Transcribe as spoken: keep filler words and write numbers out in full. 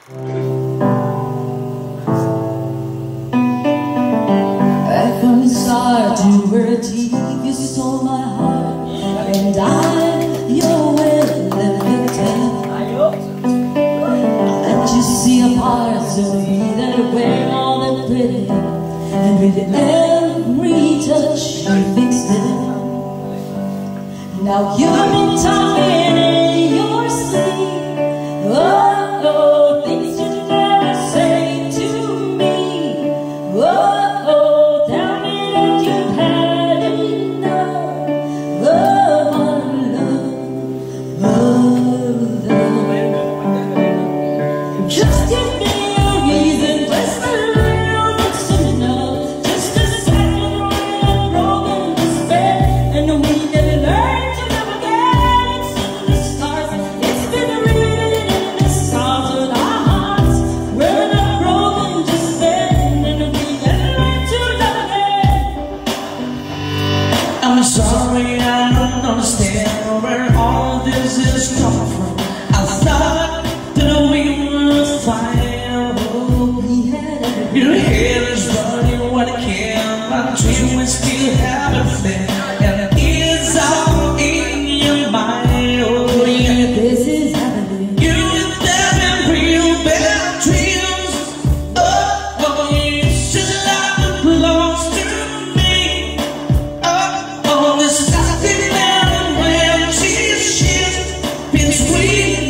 Right from the start, you were a thief, you stole my heart, and I'm your willing victim. I let you see a parts of me that were all that pretty, and with every touch you fixed it. Now you've been talking in your sleep, oh, oh, things you never say to me, oh, oh, tell me that you've had enough of our love, of love. Just give me a reason, just a little that's enough, just a second when I'm broken despair, and we never learn. I'm sorry, I don't understand where all this is coming from. I thought that we were fine. Oh, your head is running what it can, my dream is still having fun, and it's all in your mind. Oh yeah, this is happening. You and them in real bad dreams. Oh, oh, it's just like it belongs to me. Oh, oh, there's nothing better when she's shit between